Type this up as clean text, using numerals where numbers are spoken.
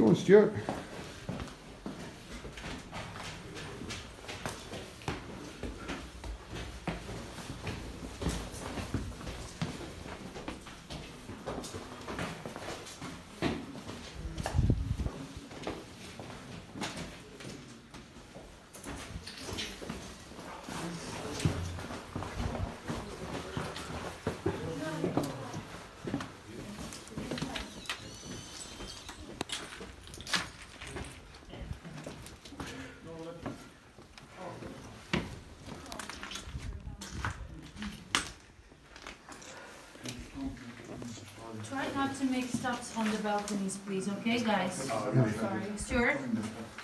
Go on, Stuart. Try not to make stops on the balconies, please, okay, guys? Sorry. Stuart?